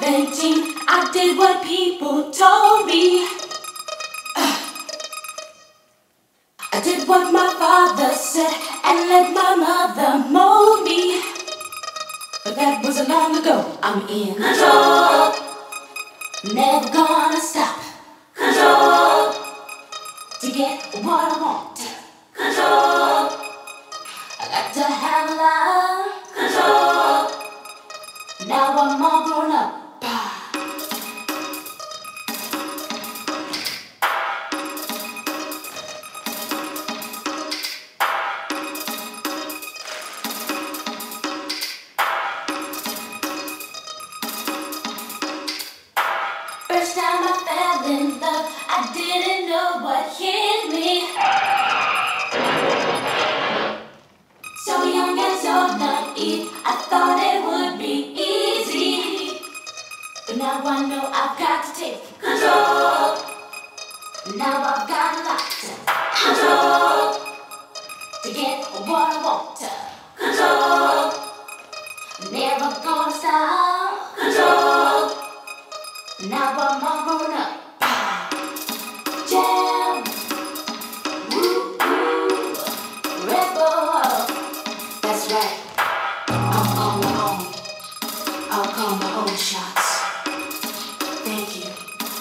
17, I did what people told me. I did what my father said and let my mother mold me. But that was long ago. I'm in control, never gonna stop. Control, to get what I want. Control, I got to have love. Control, now I'm all grown up. First time I fell in love, I didn't know what hit me. So young and so naive, I thought it would be easy. But now I know I've got to take control. Now I've got a lot to control to get what I want. Control, never gonna stop. Control, now I'm all grown up. Jam, woo, woo, rebel. That's right, I'm on my own. I'll call my own shots. Thank you.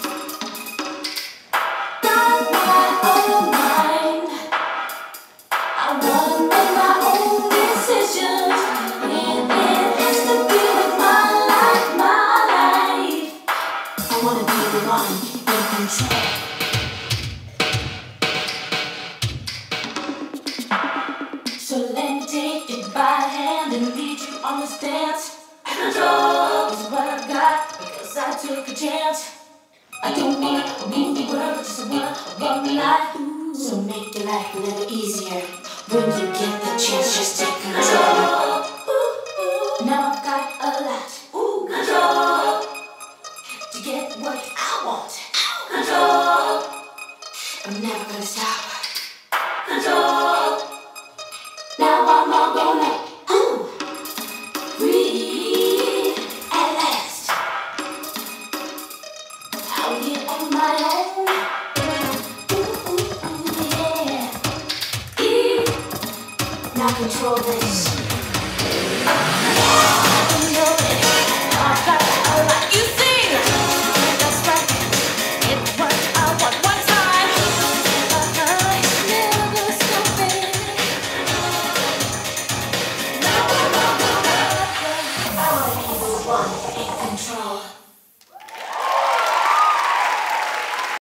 Got my own mind. I wanna make my own decisions. And it has to be with my life, I wanna be the one in control. So let me take you by hand and lead you on this dance. Control is what I got because I took a chance. I don't wanna rule the world, just wanna run my life. So make your life a little easier when you get the chance. Just take control. Now I've got a lot. Control, to get what I want. Control, I'm never gonna stop. Control, now I'm all grown up. Free at last. Out here on my own. Yeah. Now control this. Control.